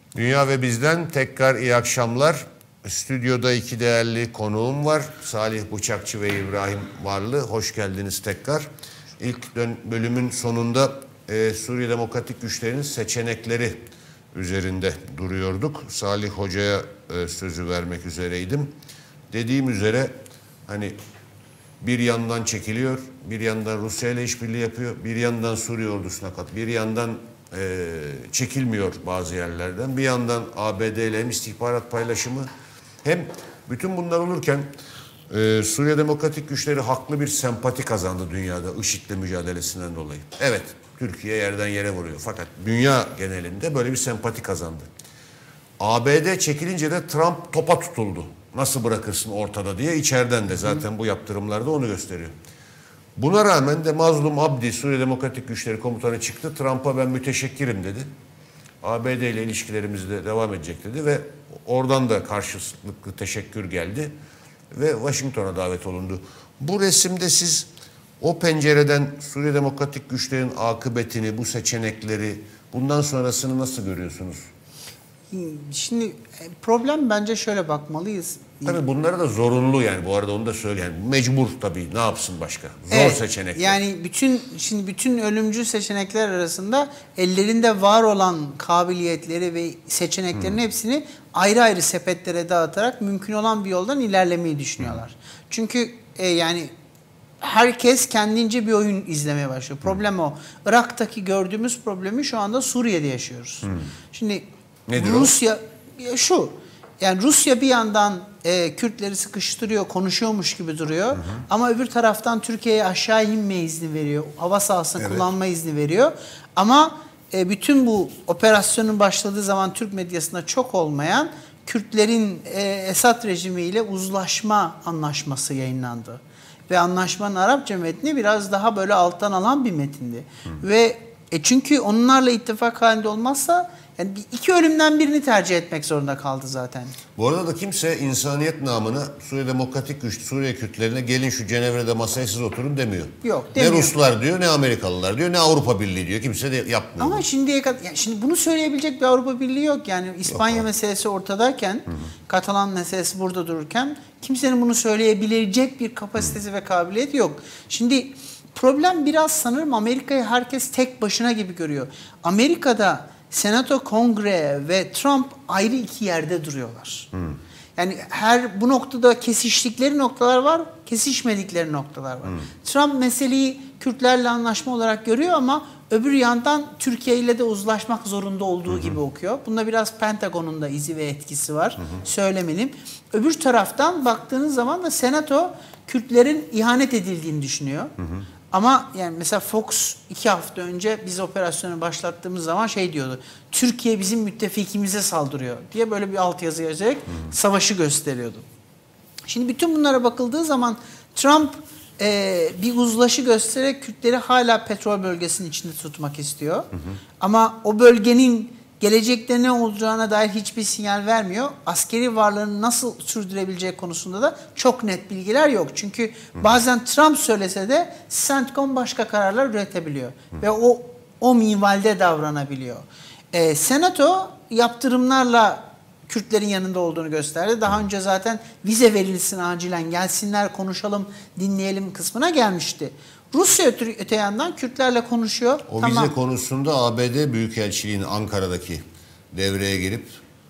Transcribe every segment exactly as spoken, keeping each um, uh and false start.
Dünya ve bizden tekrar iyi akşamlar. Stüdyoda iki değerli konuğum var. Salih Bıçakçı ve İbrahim Varlı. Hoş geldiniz tekrar. İlk bölümün sonunda e, Suriye Demokratik Güçlerinin seçenekleri üzerinde duruyorduk. Salih Hoca'ya e, sözü vermek üzereydim. Dediğim üzere hani bir yandan çekiliyor, bir yandan Rusya ile işbirliği yapıyor, bir yandan Suriye ordusuna kat, bir yandan e, çekilmiyor bazı yerlerden, bir yandan A B D ile hem istihbarat paylaşımı hem bütün bunlar olurken e, Suriye Demokratik Güçleri haklı bir sempati kazandı dünyada IŞİD'le mücadelesinden dolayı. Evet, Türkiye yerden yere vuruyor fakat dünya genelinde böyle bir sempati kazandı. A B D çekilince de Trump topa tutuldu. Nasıl bırakırsın ortada diye içeriden de zaten bu yaptırımlarda onu gösteriyor. Buna rağmen de Mazlum Abdi, Suriye Demokratik Güçleri Komutanı çıktı. Trump'a ben müteşekkirim dedi. A B D ile ilişkilerimiz de devam edecek dedi ve oradan da karşılıklı teşekkür geldi ve Washington'a davet olundu. Bu resimde siz o pencereden Suriye Demokratik Güçlerin akıbetini, bu seçenekleri, bundan sonrasını nasıl görüyorsunuz? Şimdi problem bence şöyle bakmalıyız. Tabii bunlara da zorunlu yani bu arada onu da söyleyen yani mecbur tabii ne yapsın başka zor evet, seçenekler. Yani bütün şimdi bütün ölümcül seçenekler arasında ellerinde var olan kabiliyetleri ve seçeneklerin hmm. hepsini ayrı ayrı sepetlere dağıtarak mümkün olan bir yoldan ilerlemeyi düşünüyorlar. Hmm. Çünkü e, yani herkes kendince bir oyun izlemeye başlıyor. Problem hmm. o. Irak'taki gördüğümüz problemi şu anda Suriye'de yaşıyoruz. Hmm. Şimdi nedir Rusya o? Şu yani Rusya bir yandan e, Kürtleri sıkıştırıyor, konuşuyormuş gibi duruyor. Hı hı. Ama öbür taraftan Türkiye'ye aşağı inme izni veriyor. Hava sahasını evet. kullanma izni veriyor. Ama e, bütün bu operasyonun başladığı zaman Türk medyasında çok olmayan Kürtlerin e, Esad rejimiyle uzlaşma anlaşması yayınlandı. Ve anlaşmanın Arapça metni biraz daha böyle alttan alan bir metindi. Hı. Ve e, çünkü onlarla ittifak halinde olmazsa yani iki ölümden birini tercih etmek zorunda kaldı zaten. Bu arada da kimse insaniyet namına Suriye Demokratik Güç, Suriye Kürtlerine gelin şu Cenevre'de masaya siz oturun demiyor. Yok demiyor. Ne Ruslar diyor, ne Amerikalılar diyor, ne Avrupa Birliği diyor. Kimse de yapmıyor. Ama şimdiye kadar, yani şimdi bunu söyleyebilecek bir Avrupa Birliği yok. Yani İspanya yok, meselesi ortadayken, hı hı. Katalan meselesi burada dururken kimsenin bunu söyleyebilecek bir kapasitesi hı. ve kabiliyeti yok. Şimdi problem biraz sanırım Amerika'yı herkes tek başına gibi görüyor. Amerika'da Senato, Kongre ve Trump ayrı iki yerde duruyorlar. Hmm. Yani her bu noktada kesiştikleri noktalar var, kesişmedikleri noktalar var. Hmm. Trump meseleyi Kürtlerle anlaşma olarak görüyor ama öbür yandan Türkiye ile de uzlaşmak zorunda olduğu hmm. gibi okuyor. Bunda biraz Pentagon'un da izi ve etkisi var. Hmm. Söylemeliyim. Öbür taraftan baktığınız zaman da Senato Kürtlerin ihanet edildiğini düşünüyor. Hmm. Ama yani mesela Fox iki hafta önce biz operasyonu başlattığımız zaman şey diyordu. Türkiye bizim müttefikimize saldırıyor diye böyle bir altyazı yazarak hmm. savaşı gösteriyordu. Şimdi bütün bunlara bakıldığı zaman Trump e, bir uzlaşı göstererek Kürtleri hala petrol bölgesinin içinde tutmak istiyor. Hmm. Ama o bölgenin gelecekte ne olacağına dair hiçbir sinyal vermiyor. Askeri varlığını nasıl sürdürebileceği konusunda da çok net bilgiler yok. Çünkü hı. bazen Trump söylese de CENTCOM başka kararlar üretebiliyor. Hı. Ve o o minvalde davranabiliyor. Ee, Senato yaptırımlarla Kürtlerin yanında olduğunu gösterdi. Daha hı. önce zaten vize verilsin acilen, gelsinler konuşalım, dinleyelim kısmına gelmişti. Rusya öte, öte yandan Kürtlerle konuşuyor. O tamam. vize konusunda A B D Büyükelçiliği'nin Ankara'daki devreye girip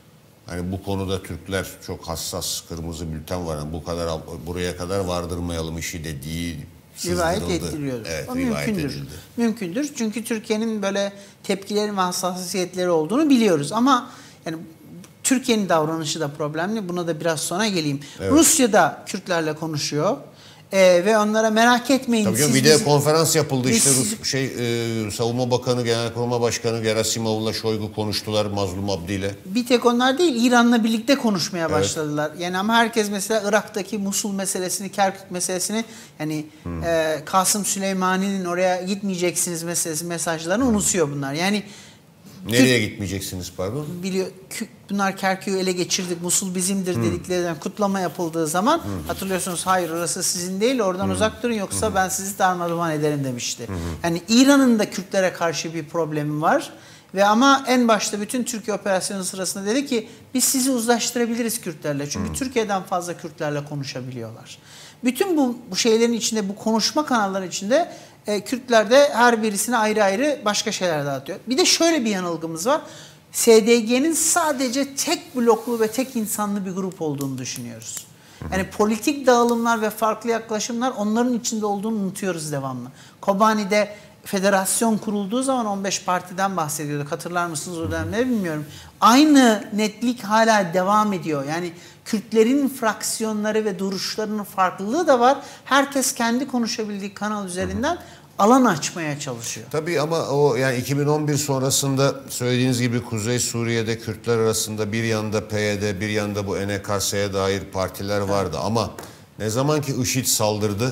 hani bu konuda Türkler çok hassas, kırmızı bülten var. Yani bu kadar buraya kadar vardırmayalım işi dediği rivayet ettiriyor. Evet, o rivayet mümkündür. edildi. Mümkündür. Çünkü Türkiye'nin böyle tepkileri ve hassasiyetleri olduğunu biliyoruz. Ama yani Türkiye'nin davranışı da problemli. Buna da biraz sonra geleyim. Evet. Rusya da Kürtlerle konuşuyor. Ee, ve onlara merak etmeyin. Tabii canım, video konferans yapıldı işte Rus şey e, Savunma Bakanı, Genelkurmay Başkanı Gerasimov'la Şoygu konuştular Mazlum Abdi ile. Bir tek onlar değil, İran'la birlikte konuşmaya evet. başladılar. Yani ama herkes mesela Irak'taki Musul meselesini, Kerkük meselesini yani hmm. e, Kasım Süleymani'nin oraya gitmeyeceksiniz meselesi mesajlarını hmm. unutuyor bunlar. Yani nereye gitmeyeceksiniz pardon? Biliyor, bunlar Kerkük'ü ele geçirdik, Musul bizimdir hmm. dediklerinden kutlama yapıldığı zaman hmm. hatırlıyorsunuz hayır orası sizin değil oradan hmm. uzak durun yoksa hmm. ben sizi darmadağın ederim demişti. Hmm. Yani İran'ın da Kürtlere karşı bir problemi var Ve ama en başta bütün Türkiye operasyonu sırasında dedi ki biz sizi uzlaştırabiliriz Kürtlerle. Çünkü hmm. Türkiye'den fazla Kürtlerle konuşabiliyorlar. Bütün bu, bu şeylerin içinde, bu konuşma kanalları içinde e, Kürtler de her birisine ayrı ayrı başka şeyler dağıtıyor. Bir de şöyle bir yanılgımız var. S D G'nin sadece tek bloklu ve tek insanlı bir grup olduğunu düşünüyoruz. Yani politik dağılımlar ve farklı yaklaşımlar onların içinde olduğunu unutuyoruz devamlı. Kobani'de federasyon kurulduğu zaman on beş partiden bahsediyorduk. Hatırlar mısınız o dönemleri bilmiyorum. Aynı netlik hala devam ediyor. Yani Kürtlerin fraksiyonları ve duruşlarının farklılığı da var. Herkes kendi konuşabildiği kanal üzerinden alan açmaya çalışıyor. Tabii ama o yani iki bin on bir sonrasında söylediğiniz gibi Kuzey Suriye'de Kürtler arasında bir yanda P Y D bir yanda bu N K S'ye dair partiler vardı. Evet. Ama ne zaman ki IŞİD saldırdı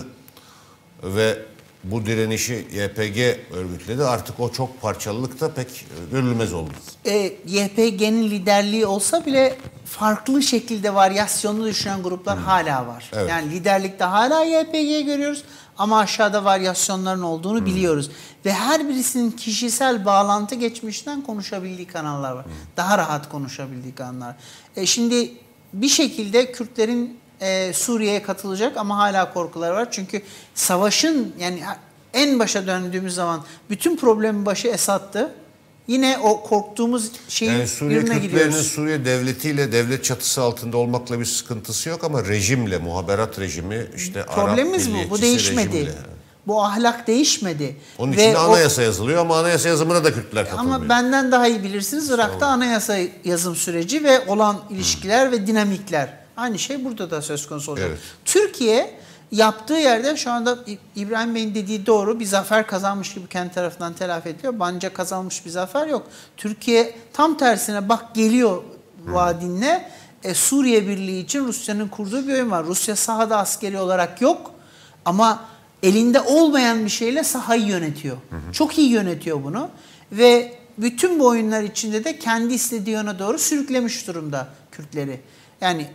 ve bu direnişi Y P G örgütledi artık o çok parçalılık da pek görülmez oldu. E, Y P G'nin liderliği olsa bile farklı şekilde varyasyonlu düşünen gruplar hmm. hala var. Evet. Yani liderlikte hala Y P G görüyoruz ama aşağıda varyasyonların olduğunu hmm. biliyoruz. Ve her birisinin kişisel bağlantı geçmişten konuşabildiği kanallar var. Hmm. Daha rahat konuşabildiği kanallar. E, şimdi bir şekilde Kürtlerin Ee, Suriye'ye katılacak ama hala korkuları var. Çünkü savaşın yani en başa döndüğümüz zaman bütün problemin başı Esad'tı. Yine o korktuğumuz şeyin yani Suriye Kürtlerinin Suriye devletiyle devlet çatısı altında olmakla bir sıkıntısı yok ama rejimle, muhaberat rejimi işte problemimiz Arap bu. Bu değişmedi. Rejimle. Bu ahlak değişmedi. Onun için de anayasa o, yazılıyor ama anayasa yazımına da Kürtler katılmıyor. Ama benden daha iyi bilirsiniz Irak'ta anayasa yazım süreci ve olan ilişkiler hmm. ve dinamikler. Aynı şey burada da söz konusu olacak. Evet. Türkiye yaptığı yerde şu anda İbrahim Bey'in dediği doğru bir zafer kazanmış gibi kendi tarafından telafi ediliyor. Bence kazanmış bir zafer yok. Türkiye tam tersine bak geliyor vaadinle e, Suriye Birliği için Rusya'nın kurduğu bir oyun var. Rusya sahada askeri olarak yok ama elinde olmayan bir şeyle sahayı yönetiyor. Hı hı. Çok iyi yönetiyor bunu ve bütün bu oyunlar içinde de kendi istediği yöne doğru sürüklemiş durumda Kürtleri. Yani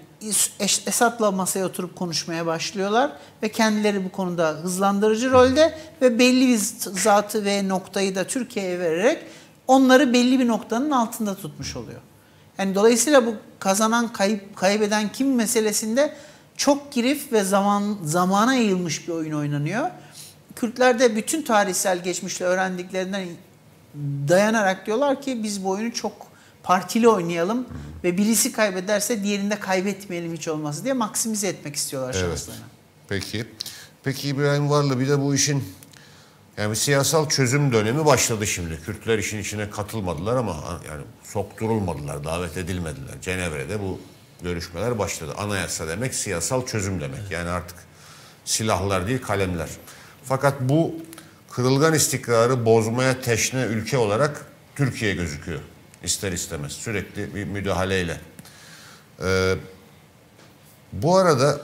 Esad'la masaya oturup konuşmaya başlıyorlar ve kendileri bu konuda hızlandırıcı rolde ve belli bir zatı ve noktayı da Türkiye'ye vererek onları belli bir noktanın altında tutmuş oluyor. Yani dolayısıyla bu kazanan kayıp kaybeden kim meselesinde çok girif ve zaman zamana yayılmış bir oyun oynanıyor. Kürtler de bütün tarihsel geçmişte öğrendiklerinden dayanarak diyorlar ki biz bu oyunu çok partili oynayalım hı hı. ve birisi kaybederse diğerinde kaybetmeyelim hiç olmazsa diye maksimize etmek istiyorlar evet. şanslarını. Peki. Peki İbrahim Varlı bir de bu işin yani bir siyasal çözüm dönemi başladı şimdi. Kürtler işin içine katılmadılar ama yani sokturulmadılar, davet edilmediler. Cenevre'de bu görüşmeler başladı. Anayasa demek siyasal çözüm demek. Evet. Yani artık silahlar değil kalemler. Fakat bu kırılgan istikrarı bozmaya teşne ülke olarak Türkiye gözüküyor. İster istemez. Sürekli bir müdahaleyle. Ee, bu arada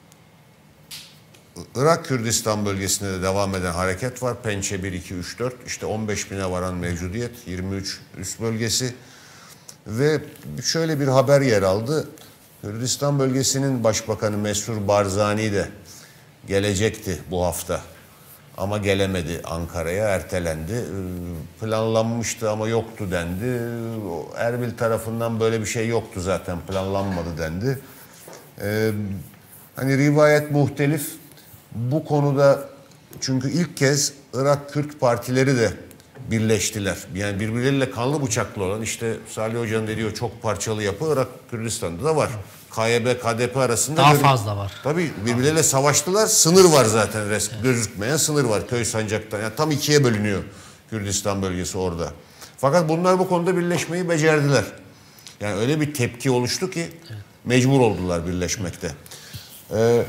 Irak Kürdistan bölgesinde de devam eden hareket var. Pençe bir, iki, üç, dört. İşte on beş bine varan mevcudiyet. yirmi üç üst bölgesi. Ve şöyle bir haber yer aldı. Kürdistan bölgesinin başbakanı Mesrur Barzani de gelecekti bu hafta. Ama gelemedi Ankara'ya, ertelendi. Planlanmıştı ama yoktu dendi. Erbil tarafından böyle bir şey yoktu zaten, planlanmadı dendi. Ee, hani rivayet muhtelif. Bu konuda çünkü ilk kez Irak Kürt partileri de birleştiler. Yani birbirleriyle kanlı bıçaklı olan işte Salih Hoca'nın dediği çok parçalı yapı Irak Kürdistan'da da var. K Y B, K D P arasında daha bir, fazla var. Tabii birbirleriyle savaştılar. Sınır var zaten. Evet. Gözükmeyen sınır var. Köy sancaktan. Yani tam ikiye bölünüyor Kürdistan bölgesi orada. Fakat bunlar bu konuda birleşmeyi becerdiler. Yani öyle bir tepki oluştu ki evet. mecbur oldular birleşmekte. Ee,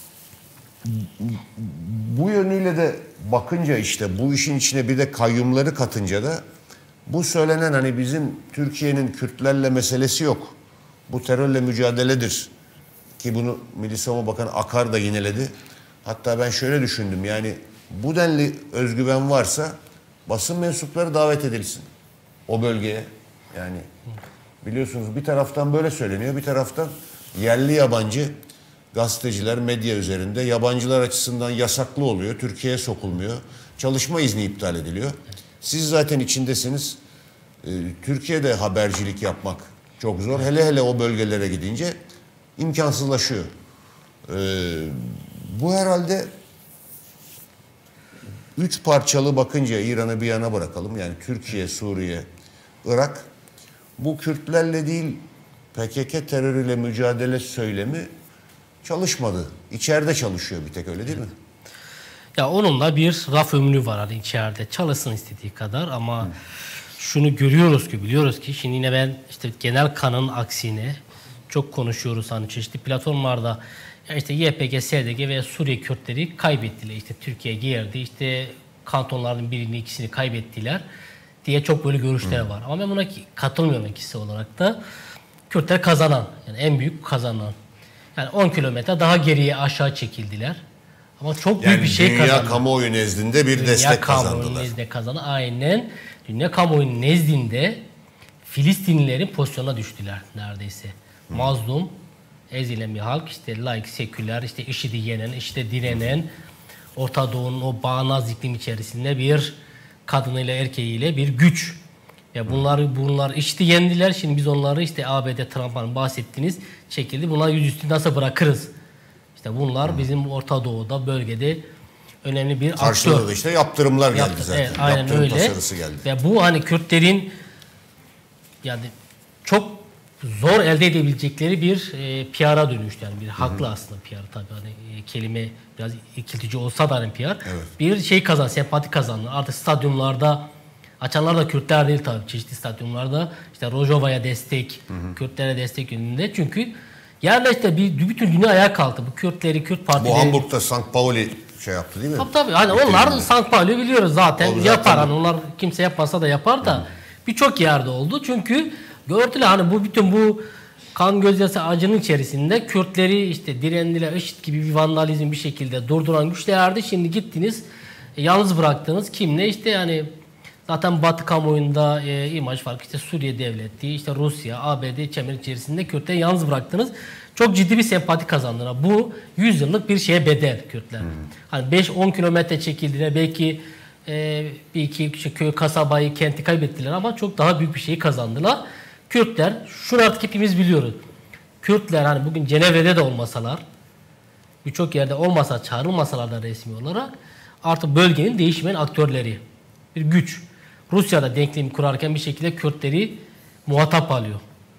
bu yönüyle de bakınca işte bu işin içine bir de kayyumları katınca da bu söylenen hani bizim Türkiye'nin Kürtlerle meselesi yok. Bu terörle mücadeledir. Ki bunu Milli Savunma Bakanı Akar da yineledi. Hatta ben şöyle düşündüm yani bu denli özgüven varsa basın mensupları davet edilsin o bölgeye. Yani biliyorsunuz bir taraftan böyle söyleniyor, bir taraftan yerli yabancı gazeteciler medya üzerinde yabancılar açısından yasaklı oluyor. Türkiye'ye sokulmuyor. Çalışma izni iptal ediliyor. Siz zaten içindesiniz. e, Türkiye'de habercilik yapmak çok zor. Hele hele o bölgelere gidince imkansızlaşıyor. E, bu herhalde üç parçalı bakınca İran'ı bir yana bırakalım. Yani Türkiye, Suriye, Irak. Bu Kürtlerle değil P K K terörüyle mücadele söylemi çalışmadı. İçeride çalışıyor bir tek, öyle değil mi? Ya onunla bir raf ömrü var hani içeride. Çalışsın istediği kadar ama Hı. şunu görüyoruz ki, biliyoruz ki şimdi yine ben işte genel kanın aksine çok konuşuyoruz hani çeşitli platformlarda. Ya işte Y P G, S D G ve Suriye Kürtleri kaybettiler. İşte Türkiye girdi, işte kantonların birini ikisini kaybettiler diye çok böyle görüşler Hı. var. Ama ben buna katılmıyorum ikisi olarak da. Kürtler kazanan, yani en büyük kazanan. Yani on kilometre daha geriye aşağı çekildiler. Ama çok büyük yani bir şey kazandılar. Dünya kamuoyu nezdinde bir dünya destek kamuoyu kazandılar. Nezdinde kazandı. Aynen. Dünya kamuoyu nezdinde Filistinlilerin pozisyona düştüler neredeyse. Hı. Mazlum, ezilen bir halk, işte laik, seküler, işte IŞİD'i yenen, işte direnen, Orta Doğu'nun o bağnaz iklim içerisinde bir kadınıyla erkeğiyle bir güç. Ya bunları bunlar IŞİD'i yendiler. Şimdi biz onları işte A B D, Trump'ın bahsettiğiniz şekilde bunlar yüzüstü nasıl bırakırız? İşte bunlar hmm. bizim Orta Doğu'da, bölgede önemli bir aktör. Karşılığı da işte yaptırımlar geldi Yaptı, zaten. Evet, aynen Yaptırım öyle. tasarısı geldi. Ve bu hani Kürtlerin yani çok zor elde edebilecekleri bir e, P R'a dönüştü. Yani bir haklı hmm. aslında P R tabii hani e, kelime biraz ikiltici olsa da hani P R. Evet. Bir şey kazan, sempati kazandı. Artık stadyumlarda açanlar da Kürtler değil tabii. Çeşitli stadyumlarda işte Rojava'ya destek, hı hı. Kürtlere destek yönünde. Çünkü yani işte bir, bütün dünya ayağa kalktı. Bu Kürtleri, Kürt partileri. Bu Hamburg'da Sankt Pauli şey yaptı değil mi? Tabii tabii. Hani onlar Sankt Pauli biliyoruz zaten. zaten yapar. Hani onlar kimse yapmasa da yapar da birçok yerde oldu. Çünkü gördüler hani bu bütün bu kan gözyaşı acının içerisinde Kürtleri işte direndiler, IŞİD gibi bir vandalizm bir şekilde durduran güçlerdi. Şimdi gittiniz, yalnız bıraktınız. Kimle? İşte yani zaten Batı kamuoyunda e, imaj var. İşte Suriye devleti, işte Rusya, A B D çemberi içerisinde Kürtleri yalnız bıraktınız. Çok ciddi bir sempati kazandılar. Bu yüz yıllık bir şeye bedel Kürtler. Hmm. Hani beş on kilometre çekildiler. Belki e, bir iki işte köy, kasabayı, kenti kaybettiler ama çok daha büyük bir şeyi kazandılar. Kürtler, şunu artık hepimiz biliyoruz. Kürtler hani bugün Cenevre'de de olmasalar, birçok yerde olmasa, çağrılmasalar da resmi olarak artık bölgenin değişmeyen aktörleri. Bir güç. Rusya'da denklemi kurarken bir şekilde Kürtleri muhatap alıyor.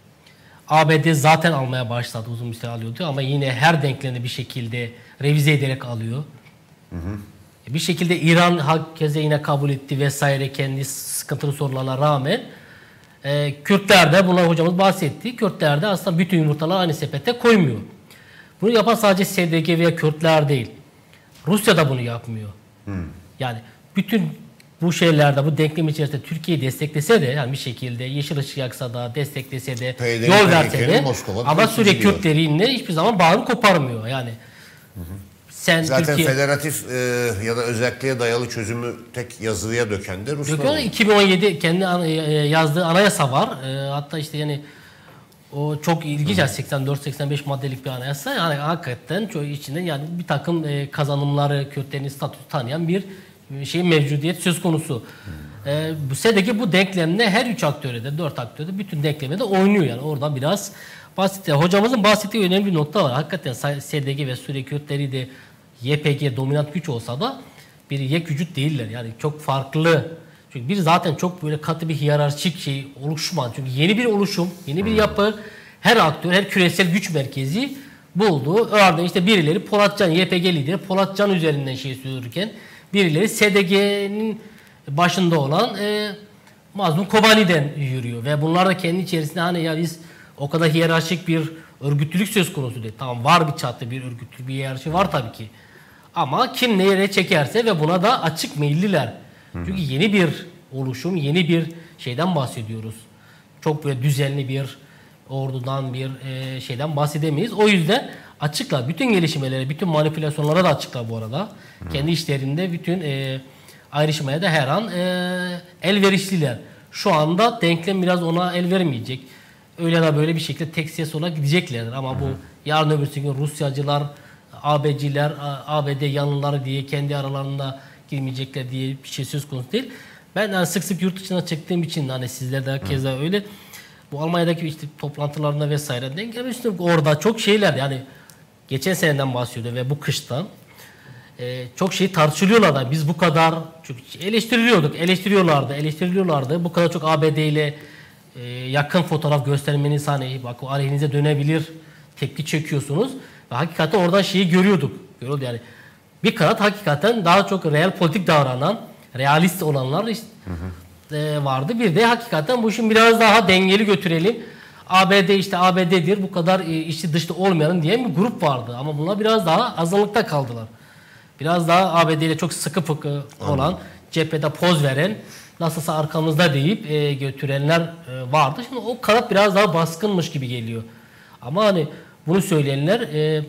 A B D zaten almaya başladı, uzun bir süre alıyordu ama yine her denklemi bir şekilde revize ederek alıyor. Hı hı. Bir şekilde İran herkese yine kabul etti vesaire kendi sıkıntılı sorularına rağmen. Ee, Kürtler de, buna hocamız bahsetti, Kürtler de aslında bütün yumurtaları aynı sepete koymuyor. Bunu yapan sadece S D G veya Kürtler değil. Rusya da bunu yapmıyor. Hı. Yani bütün bu şeylerde, bu denklem içerisinde Türkiye'yi desteklese de, yani bir şekilde yeşil ışık yaksa da, desteklese de, P D, yol verse de, ama Suriye Kürtleriyle hiçbir zaman bağını koparmıyor. Yani hı hı. Sen zaten Türkiye, federatif e, ya da özelliğe dayalı çözümü tek yazıya döken de Ruslar oldu. iki bin on yedi kendi an, yazdığı anayasa var. E, hatta işte yani o çok ilginç, yani seksen dört seksen beş maddelik bir anayasa. Yani hakikaten çok içinde yani bir takım e, kazanımları, Kürtlerin statüsü tanıyan bir şey mevcudiyet söz konusu. Hmm. Ee, bu S D G bu denklemde her üç aktörde de, dört aktörde bütün denkleme de oynuyor yani. Oradan biraz basit. Hocamızın bahsettiği önemli bir nokta var. Hakikaten S D G ve Suriye Kürtleri de Y P G dominant güç olsa da bir yek vücut değiller. Yani çok farklı. Çünkü bir zaten çok böyle katı bir hiyerarşik şey oluşman. Çünkü yeni bir oluşum, yeni bir yapı, her aktör, her küresel güç merkezi buldu. Örneğin işte birileri Polatcan, Y P G lideri Polatcan üzerinden şey sürdürürken birileri S D G'nin başında olan e, Mazlum Kobani'den yürüyor. Ve bunlar da kendi içerisinde hani ya biz o kadar hiyerarşik bir örgütlülük söz konusu değil. Tamam, var bir çatı, bir örgütlülük, bir hiyerarşi var tabii ki. Ama kim nereye çekerse ve buna da açık meyilliler. Hı hı. Çünkü yeni bir oluşum, yeni bir şeyden bahsediyoruz. Çok böyle düzenli bir ordudan, bir e, şeyden bahsedemeyiz. O yüzden açıklar. Bütün gelişmeleri, bütün manipülasyonlara da açıklar bu arada. Hı. Kendi işlerinde bütün e, ayrışmaya da her an e, elverişliler. Şu anda denklem biraz ona el vermeyecek. Öyle de böyle bir şekilde tek ses olarak gideceklerdir. Ama Hı. bu yarın öbürsü gün Rusyacılar, A B'ciler, A B D yanlıları diye kendi aralarında girmeyecekler diye bir şey söz konusu değil. Ben yani sık sık yurt dışına çıktığım için hani sizler de keza öyle. Bu Almanya'daki işte toplantılarında vesaire denk gelmiştim. Orada çok şeyler yani geçen seneden bahsediyor ve bu kıştan e, çok şey tartışılıyorlar da biz bu kadar çok eleştiriyorduk, eleştiriyorlardı, eleştiriliyorlardı. Bu kadar çok A B D ile e, yakın fotoğraf göstermeniz hani bak o aleyhinize dönebilir tepki çekiyorsunuz. Ve hakikaten oradan şeyi görüyorduk. Görüyordu yani. Bir kanat hakikaten daha çok real politik davranan, realist olanlar işte, hı hı. E, vardı. Bir de hakikaten bu işin biraz daha dengeli götürelim. A B D işte A B D'dir bu kadar e, içi dışta olmayalım diye bir grup vardı. Ama bunlar biraz daha azınlıkta kaldılar. Biraz daha A B D ile çok sıkı fıkı olan, Anladım. cephede poz veren, nasılsa arkamızda deyip e, götürenler e, vardı. Şimdi o kanat biraz daha baskınmış gibi geliyor. Ama hani bunu söyleyenler e,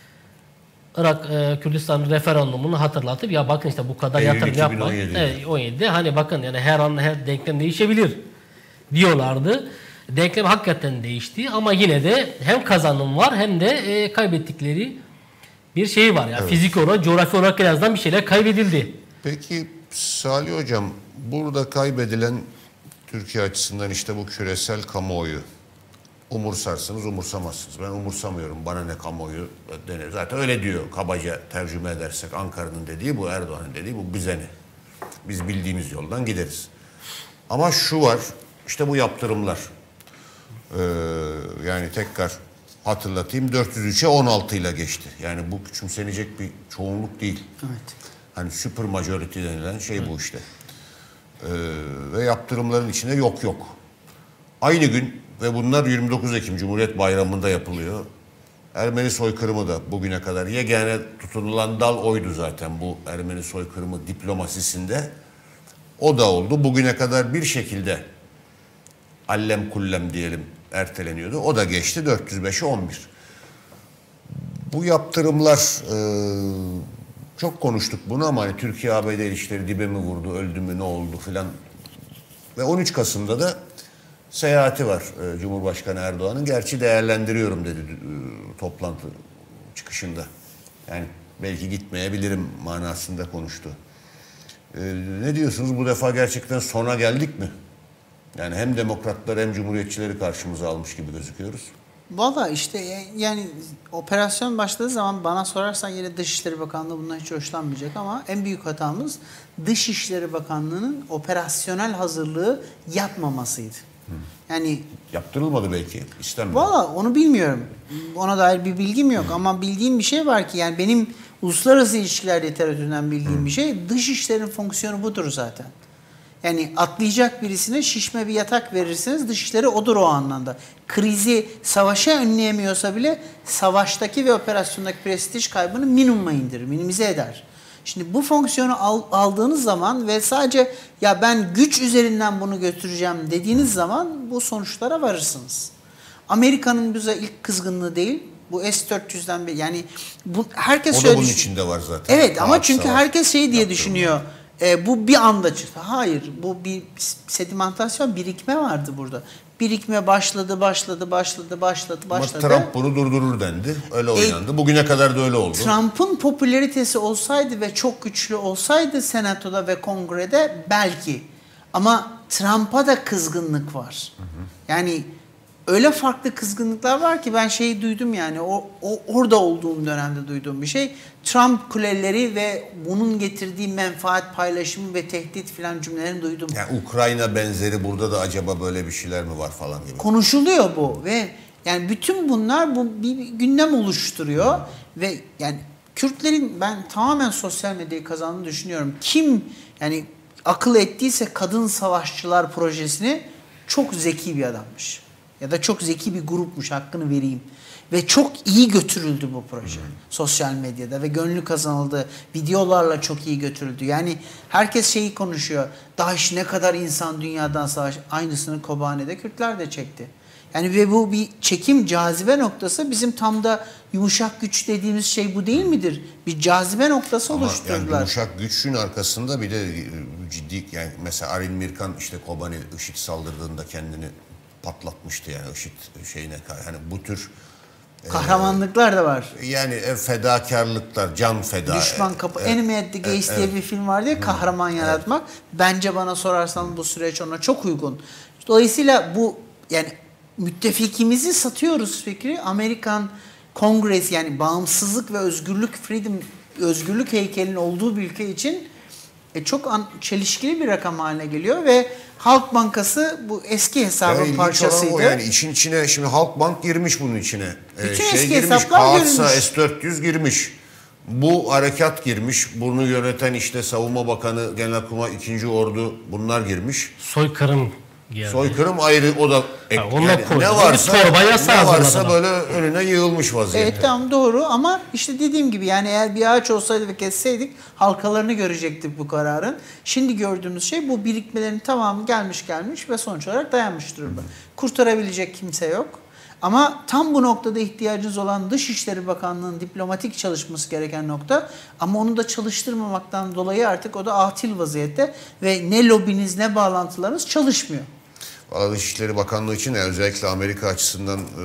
Irak e, Kürdistan referandumunu hatırlatıp ya bakın işte bu kadar Eylül yatırım yapmayın. Evet, on yedide hani bakın yani her an her denklem değişebilir diyorlardı. Denklem hakikaten değişti ama yine de hem kazanım var hem de e, kaybettikleri bir şey var. Yani evet. Fizik olarak, coğrafi olarak en azından bir şeyler kaybedildi. Peki Salih Hocam, burada kaybedilen Türkiye açısından işte bu küresel kamuoyu. Umursarsınız, umursamazsınız. Ben umursamıyorum. Bana ne kamuoyu denir. Zaten öyle diyor kabaca tercüme edersek. Ankara'nın dediği bu, Erdoğan'ın dediği bu. Bize ne? Biz bildiğimiz yoldan gideriz. Ama şu var, işte bu yaptırımlar. Ee, yani tekrar hatırlatayım, dört yüz üçe on altı ile geçti. Yani bu küçümsenecek bir çoğunluk değil. Evet. Hani super majority denilen şey evet. bu işte. Ee, ve yaptırımların içinde yok yok. Aynı gün ve bunlar yirmi dokuz Ekim Cumhuriyet Bayramı'nda yapılıyor. Ermeni soykırımı da bugüne kadar yegane tutunulan dal oydu zaten bu Ermeni soykırımı diplomasisinde. O da oldu. Bugüne kadar bir şekilde allem kullem diyelim erteleniyordu. O da geçti dört yüz beşe on bir. Bu yaptırımlar e, çok konuştuk bunu ama hani Türkiye A B D ilişkileri dibe mi vurdu, öldü mü, ne oldu filan. Ve on üç Kasım'da da seyahati var e, Cumhurbaşkanı Erdoğan'ın. Gerçi değerlendiriyorum dedi e, toplantı çıkışında. Yani belki gitmeyebilirim manasında konuştu. E, ne diyorsunuz? Bu defa gerçekten sona geldik mi? Yani hem demokratlar hem cumhuriyetçileri karşımıza almış gibi gözüküyoruz. Valla işte yani operasyon başladığı zaman bana sorarsan yine Dışişleri Bakanlığı bundan hiç hoşlanmayacak ama en büyük hatamız Dışişleri Bakanlığı'nın operasyonel hazırlığı yapmamasıydı. Hı. Yani yaptırılmadı belki, istenmedi. Valla onu bilmiyorum. Ona dair bir bilgim yok Hı. ama bildiğim bir şey var ki yani benim uluslararası ilişkiler literatüründen bildiğim Hı. bir şey, Dışişlerin fonksiyonu budur zaten. Yani atlayacak birisine şişme bir yatak verirseniz Dışişleri odur o anlamda. Krizi, savaşı önleyemiyorsa bile savaştaki ve operasyondaki prestij kaybını minimuma indirir, minimize eder. Şimdi bu fonksiyonu al, aldığınız zaman ve sadece ya ben güç üzerinden bunu götüreceğim dediğiniz zaman bu sonuçlara varırsınız. Amerika'nın bize ilk kızgınlığı değil, bu S dört yüzden bir yani bu herkes o şöyle da bunun düşün- içinde var zaten. Evet ama Rahat çünkü savaş herkes şey diye yaptırma. düşünüyor. E, bu bir anda çıktı. Hayır, bu bir sedimentasyon, birikme vardı burada. Birikme başladı, başladı, başladı, başladı, başladı. Ama Trump bunu durdurur dendi. Öyle oynandı. E, Bugüne kadar da öyle oldu. Trump'ın popülaritesi olsaydı ve çok güçlü olsaydı Senato'da ve Kongre'de belki. Ama Trump'a da kızgınlık var. Hı hı. Yani öyle farklı kızgınlıklar var ki ben şeyi duydum yani o, o orada olduğum dönemde duyduğum bir şey. Trump kuleleri ve bunun getirdiği menfaat paylaşımı ve tehdit filan cümlelerini duydum. Yani Ukrayna benzeri burada da acaba böyle bir şeyler mi var falan gibi. Konuşuluyor bu ve yani bütün bunlar bu bir gündem oluşturuyor hmm. ve yani Kürtlerin ben tamamen sosyal medyayı kazandığını düşünüyorum. Kim yani akıl ettiyse kadın savaşçılar projesini çok zeki bir adammış. Ya da çok zeki bir grupmuş, hakkını vereyim. Ve çok iyi götürüldü bu proje. Hmm. Sosyal medyada ve gönlü kazanıldı. Videolarla çok iyi götürüldü. Yani herkes şeyi konuşuyor. DAEŞ ne kadar insan dünyadan savaş. Aynısını Kobane'de Kürtler de çekti. Yani ve bu bir çekim, cazibe noktası. Bizim tam da yumuşak güç dediğimiz şey bu değil midir? Bir cazibe noktası ama oluşturdular. Yani yumuşak güçün arkasında bir de ciddi yani mesela Arin Mirkan işte Kobane IŞİD saldırdığında kendini patlatmıştı yani IŞİD şeyine hani bu tür Kahramanlıklar da var. Yani e, fedakarlıklar, can feda. Düşman kapı. E, Enemy at the Gates e, diye evet. bir film vardı ya, kahraman yaratmak. Bence bana sorarsan bu süreç ona çok uygun. Dolayısıyla bu yani müttefikimizi satıyoruz fikri. Amerikan Kongresi yani bağımsızlık ve özgürlük, freedom, özgürlük heykelinin olduğu bir ülke için e, çok an, çelişkili bir rakam haline geliyor ve Halk Bankası bu eski hesabın yani parçasıydı. O yani işin içine şimdi Halkbank girmiş bunun içine. Bütün ee, eski şey girmiş, hesaplar Kağıtsa görülmüş. S dört yüz girmiş. Bu harekat girmiş. Bunu yöneten işte Savunma Bakanı, Genelkurmay ikinci Ordu bunlar girmiş. Soykırım geldi. Soykırım ayrı o da ek, Ha, onu yani koydu. ne varsa Bir torba yasa ne varsa hazırladılar. böyle önüne yığılmış vaziyette. Evet tamam doğru ama işte dediğim gibi yani eğer bir ağaç olsaydı ve kesseydik halkalarını görecektik bu kararın. Şimdi gördüğümüz şey bu birikmelerin tamamı gelmiş gelmiş ve sonuç olarak dayanmış durumda. Kurtarabilecek kimse yok. Ama tam bu noktada ihtiyacınız olan Dışişleri Bakanlığı'nın diplomatik çalışması gereken nokta ama onu da çalıştırmamaktan dolayı artık o da atil vaziyette ve ne lobiniz ne bağlantılarınız çalışmıyor. Valla Dışişleri Bakanlığı için yani özellikle Amerika açısından e,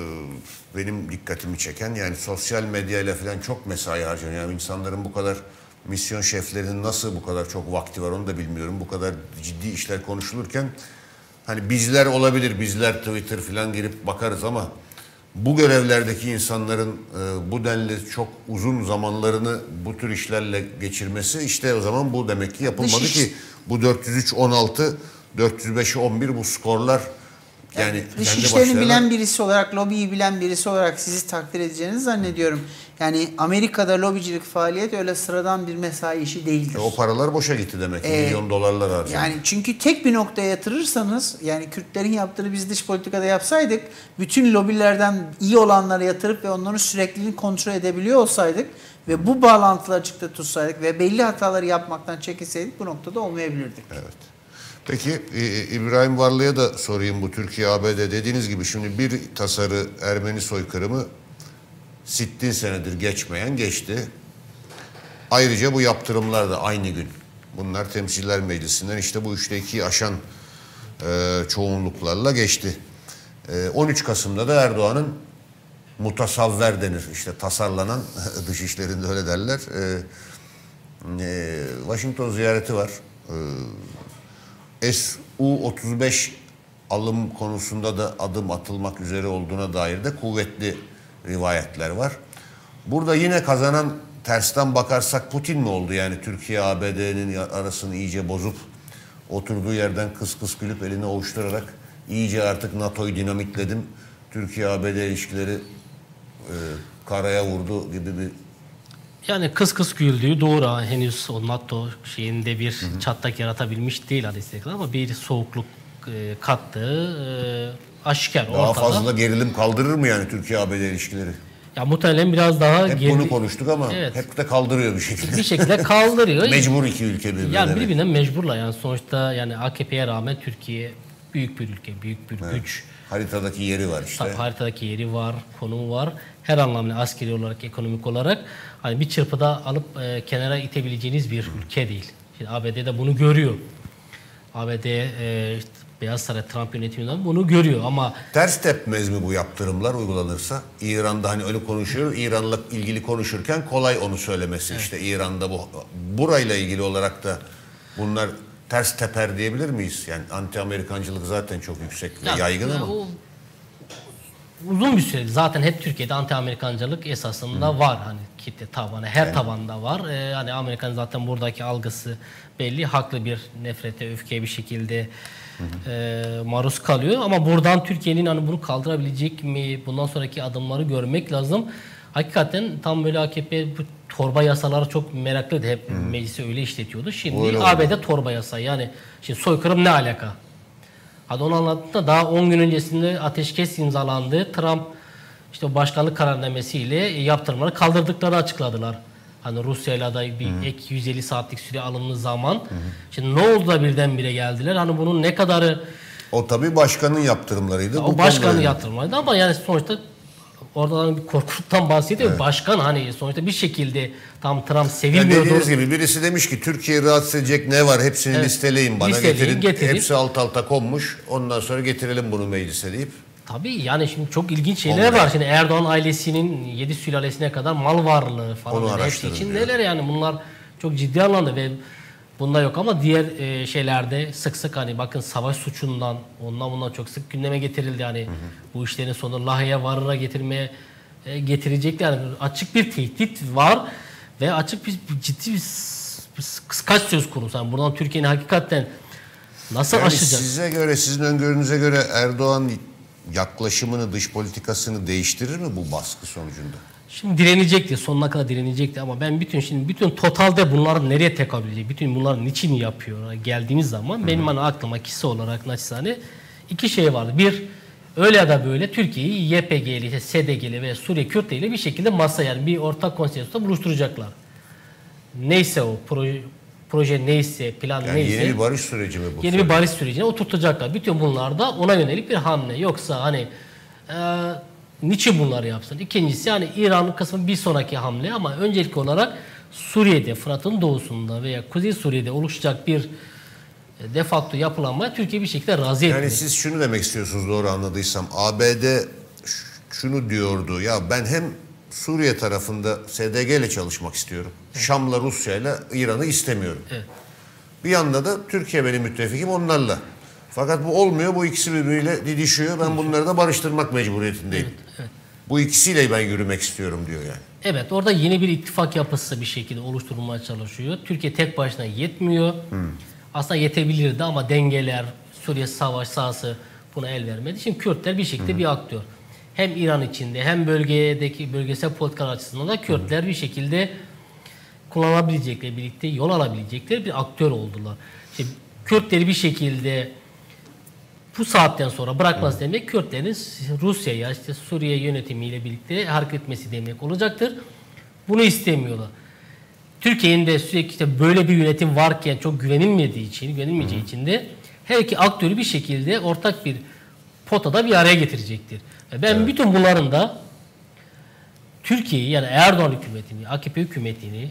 benim dikkatimi çeken yani sosyal medyayla falan çok mesai harcanıyor. Yani insanların bu kadar misyon şeflerinin nasıl bu kadar çok vakti var onu da bilmiyorum. Bu kadar ciddi işler konuşulurken hani bizler olabilir, bizler Twitter falan girip bakarız ama bu görevlerdeki insanların e, bu denli çok uzun zamanlarını bu tür işlerle geçirmesi işte o zaman bu demek ki yapılmadı Dış ki bu dört yüz üç on altı dört yüz beş on bir bu skorlar yani, Yani kendi dış işlerini başlarına... bilen birisi olarak, lobiyi bilen birisi olarak sizi takdir edeceğinizi zannediyorum. Yani Amerika'da lobicilik faaliyet öyle sıradan bir mesai işi değildir. E, o paralar boşa gitti demek ki. Ee, Milyon dolarlar harcandı. Yani çünkü tek bir noktaya yatırırsanız yani Kürtlerin yaptığını biz dış politikada yapsaydık bütün lobilerden iyi olanlara yatırıp ve onların sürekliliğini kontrol edebiliyor olsaydık ve bu bağlantıları açıkta tutsaydık ve belli hataları yapmaktan çekinseydik bu noktada olmayabilirdik. Evet. Peki e, İbrahim Varlı'ya da sorayım bu Türkiye A B D dediğiniz gibi şimdi bir tasarı Ermeni soykırımı sittin senedir geçmeyen geçti. Ayrıca bu yaptırımlar da aynı gün. Bunlar Temsiller Meclisi'nden işte bu üçte ikiyi aşan e, çoğunluklarla geçti. E, on üç Kasım'da da Erdoğan'ın mutasavver denir. İşte tasarlanan dış işlerinde öyle derler. E, e, Washington ziyareti var. E, S U otuz beş alım konusunda da adım atılmak üzere olduğuna dair de kuvvetli rivayetler var. Burada yine kazanan tersten bakarsak Putin mi oldu? Yani Türkiye A B D'nin arasını iyice bozup oturduğu yerden kıs kıs gülüp elini ovuşturarak iyice artık NATO'yu dinamitledim. Türkiye A B D ilişkileri e, karaya vurdu gibi bir... Yani kıs kıs güldüğü doğru. Henüz o NATO şeyinde bir hı hı. çatlak yaratabilmiş değil Aleyhisselam ama bir soğukluk e, kattığı e, aşikar. Daha ortada. fazla gerilim kaldırır mı yani Türkiye A B D ilişkileri? Ya muhtemelen biraz daha... Hep geri... bunu konuştuk ama evet. hep de kaldırıyor bir şekilde. Bir şekilde kaldırıyor. Mecbur iki ülke birbirine. Yani birbirine mecburla yani sonuçta yani A K P'ye rağmen Türkiye büyük bir ülke, büyük bir evet. güç. Haritadaki yeri var işte. Tabii haritadaki yeri var, konumu var. Her anlamda askeri olarak, ekonomik olarak hani bir çırpıda alıp e, kenara itebileceğiniz bir ülke değil. Şimdi A B D de bunu görüyor. A B D e, işte Beyaz Saray Trump yönetiminden bunu görüyor ama... Ters tepmez mi bu yaptırımlar uygulanırsa? İran'da hani öyle konuşuyor, İran'la ilgili konuşurken kolay onu söylemesi. Evet. İşte İran'da bu burayla ilgili olarak da bunlar ters teper diyebilir miyiz? Yani anti-Amerikancılık zaten çok yüksek ve yani, yaygın ama... O, uzun bir süre zaten hep Türkiye'de anti-Amerikancılık esasında hmm. var. Hani kitle tabanı, her yani. tabanda var. Ee, hani Amerikan zaten buradaki algısı belli. Haklı bir nefrete, öfkeye bir şekilde Hı e, maruz kalıyor ama buradan Türkiye'nin hani bunu kaldırabilecek mi? Bundan sonraki adımları görmek lazım. Hakikaten tam böyle A K P bu torba yasaları çok meraklıydı. Hep Hı. meclisi öyle işletiyordu. Şimdi öyle A B D oldu. Torba yasa yani şimdi soykırım ne alaka? Hadi onu anlattı da daha on gün öncesinde ateşkes imzalandı. Trump işte başkanlık kararnamesiyle yaptırımları kaldırdıklarını açıkladılar. Hani Rusya'yla da bir Hı-hı. ek yüz elli saatlik süre alındığı zaman. Hı-hı. Şimdi ne oldu da birdenbire geldiler? Hani bunun ne kadarı... O tabii başkanın yaptırımlarıydı. O başkanın yaptırımlarıydı ama yani sonuçta orada bir korkuluktan bahsediyor. Evet. Başkan hani sonuçta bir şekilde tam Trump sevilmiyordu. Yani dediğiniz gibi birisi demiş ki Türkiye'yi rahatsız edecek ne var hepsini evet. listeleyin bana. Listeleyin, getirin. getirin. Hepsi alt alta konmuş. Ondan sonra getirelim bunu meclise deyip. Tabii yani şimdi çok ilginç şeyler var. Şimdi Erdoğan ailesinin yedi sülalesine kadar mal varlığı falan. Yani hepsi için neler yani bunlar çok ciddi anlamda ve bunda yok ama diğer e, şeylerde sık sık hani bakın savaş suçundan ondan bundan çok sık gündeme getirildi. Yani hı hı. bu işlerin sonu lahaya varıra getirmeye e, getirecek yani açık bir tehdit var ve açık bir, bir ciddi bir, bir kıskaç söz konusu. Yani buradan Türkiye'nin hakikaten nasıl yani aşacak? Size göre, sizin öngörünüze göre Erdoğan yaklaşımını, dış politikasını değiştirir mi bu baskı sonucunda? Şimdi direnecekti, sonuna kadar direnecekti ama ben bütün şimdi bütün totalde bunların nereye tekabül edecek, bütün bunların niçin yapıyor geldiğimiz zaman Hı-hı. benim hani aklıma kişi olarak naçizane iki şey vardı. Bir, öyle ya da böyle Türkiye'yi Y P G'li, işte S D G'li ve Suriye Kürtleriyle bir şekilde masa yani bir ortak konsensusta buluşturacaklar. Neyse o proje, proje neyse, plan yani neyse. Yeni bir barış süreci mi bu? Yeni bir barış sürecine oturtacaklar. Bütün bunlar da ona yönelik bir hamle. Yoksa hani e, niçin bunları yapsın? İkincisi yani İran kısmı bir sonraki hamle ama öncelikli olarak Suriye'de, Fırat'ın doğusunda veya Kuzey Suriye'de oluşacak bir de facto yapılanmaya Türkiye bir şekilde razı etmeli. Yani siz şunu demek istiyorsunuz doğru anladıysam. A B D şunu diyordu ya ben hem Suriye tarafında S D G ile çalışmak istiyorum. Evet. Şam'la, Rusya'yla İran'ı istemiyorum. Evet. Bir yanda da Türkiye benim müttefikim onlarla. Fakat bu olmuyor. Bu ikisi birbiriyle didişiyor. Ben bunları da barıştırmak mecburiyetindeyim. Evet, evet. Bu ikisiyle ben yürümek istiyorum diyor yani. Evet orada yeni bir ittifak yapısı bir şekilde oluşturulmaya çalışıyor. Türkiye tek başına yetmiyor. Hmm. Aslında yetebilirdi ama dengeler, Suriye savaş sahası buna el vermedi. Şimdi Kürtler bir şekilde hmm. bir aktör. Hem İran içinde hem bölgedeki bölgesel politikalar açısından da Kürtler hmm. bir şekilde kullanabilecekleri, birlikte yol alabilecekleri bir aktör oldular. Şimdi Kürtleri bir şekilde bu saatten sonra bırakması hmm. demek Kürtlerin Rusya'ya, işte Suriye yönetimiyle birlikte hareket etmesi demek olacaktır. Bunu istemiyorlar. Türkiye'nin de sürekli işte böyle bir yönetim varken çok güvenilmediği için, güvenilmeyeceği hmm. için de her iki aktörü bir şekilde ortak bir potada bir araya getirecektir. Ve ben evet. bütün bunların da Türkiye'yi yani Erdoğan hükümetini, A K P hükümetini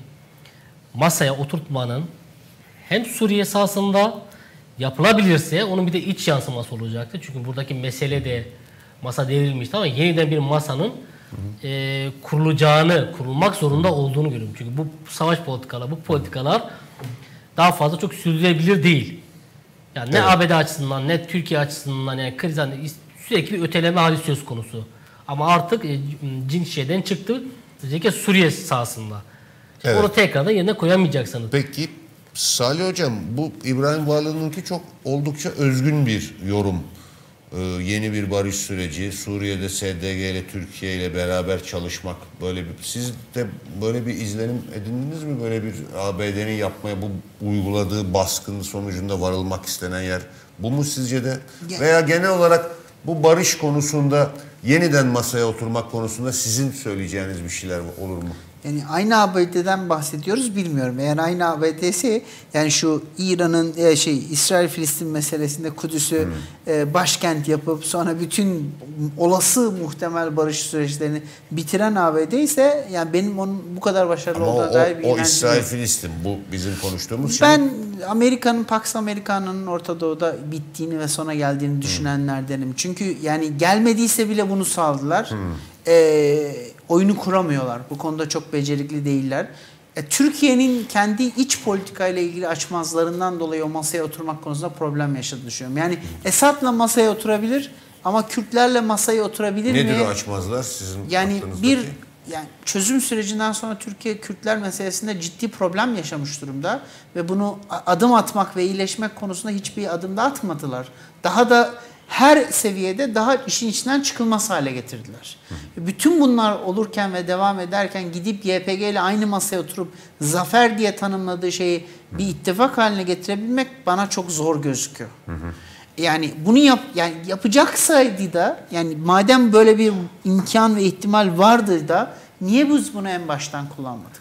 masaya oturtmanın hem Suriye sahasında yapılabilirse onun bir de iç yansıması olacaktır. Çünkü buradaki mesele de masa devrilmişti ama yeniden bir masanın hı hı. E, kurulacağını, kurulmak zorunda olduğunu görüyorum. Çünkü bu savaş politikaları, bu politikalar daha fazla çok sürdürülebilir değil. Yani ne evet. A B D açısından ne Türkiye açısından yani krizden sürekli bir öteleme hali söz konusu. Ama artık e, cin şeyden çıktı. Özellikle Suriye sahasında. Evet. Onu tekrardan yerine koyamayacaksınız. Peki Salih Hocam bu İbrahim Varlı'nınki çok oldukça özgün bir yorum. Ee, yeni bir barış süreci, Suriye'de S D G ile Türkiye ile beraber çalışmak böyle bir. Siz de böyle bir izlenim edindiniz mi? Böyle bir A B D'nin yapmaya bu uyguladığı baskının sonucunda varılmak istenen yer bu mu sizce de? Veya genel olarak bu barış konusunda yeniden masaya oturmak konusunda sizin söyleyeceğiniz bir şeyler olur mu? Yani aynı A B D'den bahsediyoruz bilmiyorum. Eğer aynı A B D'si yani şu İran'ın şey İsrail-Filistin meselesinde Kudüs'ü hmm. e, başkent yapıp sonra bütün olası muhtemel barış süreçlerini bitiren A B D ise yani benim onun bu kadar başarılı Ama olduğuna o, dair bir o İsrail-Filistin bu bizim konuştuğumuz ben şey. Ben Amerika'nın Pax Americana'nın Orta Doğu'da bittiğini ve sona geldiğini düşünenlerdenim. Hmm. Çünkü yani gelmediyse bile bunu sağladılar. Hmm. Ee, oyunu kuramıyorlar. Bu konuda çok becerikli değiller. E, Türkiye'nin kendi iç politikayla ilgili açmazlarından dolayı o masaya oturmak konusunda problem yaşadığını düşünüyorum. Yani Esad'la masaya oturabilir ama Kürtlerle masaya oturabilir Nedir mi? Nedir o açmazlar sizin yani bir yani çözüm sürecinden sonra Türkiye Kürtler meselesinde ciddi problem yaşamış durumda ve bunu adım atmak ve iyileşmek konusunda hiçbir adım da atmadılar. Daha da her seviyede daha işin içinden çıkılmaz hale getirdiler. Hı. Bütün bunlar olurken ve devam ederken gidip Y P G ile aynı masaya oturup zafer diye tanımladığı şeyi bir ittifak haline getirebilmek bana çok zor gözüküyor. Hı hı. Yani bunu yap yani yapacaksaydı da yani madem böyle bir imkan ve ihtimal vardı da niye biz bunu en baştan kullanmadık?